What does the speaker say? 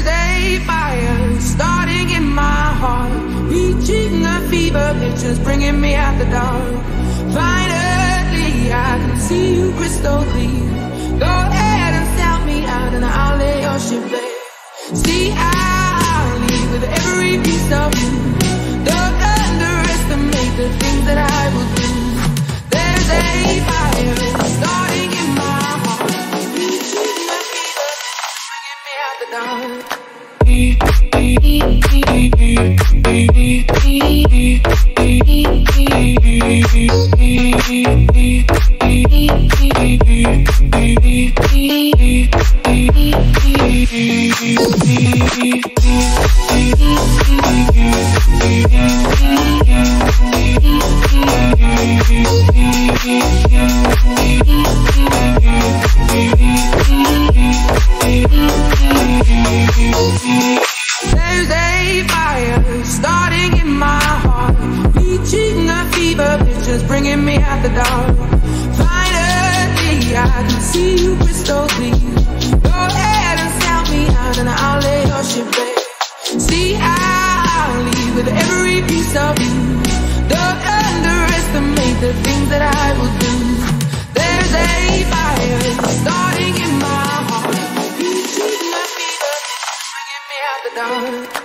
a fire starting in my heart, reaching a fever pitch, just bringing me out the dark. Finally, I can see you crystal clear. Go ahead and sell me out and I'll lay your ship bare. See, I'll leave with every piece of you. Don't underestimate the things that I will do. There's a fire starting in my heart, reaching a fever, bringing me out the dark. There's a fire starting in my heart, reaching a fever pitch, just bringing me out the dark. Finally, I can see you crystal clear. Go ahead and sell me out and I'll lay your ship bare. See, I'll leave with every piece of you. Don't underestimate the things that I will do. There's a fire starting in my heart, reaching a fever, bringing me out the dark.